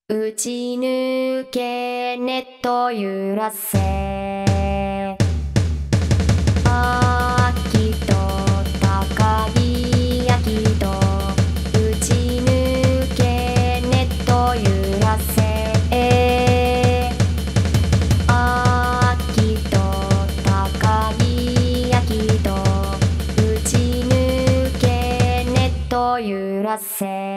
打ち抜けネット揺らせ秋と高木秋と打ち抜けネット揺らせ秋と高木秋と打ち抜けネット揺らせ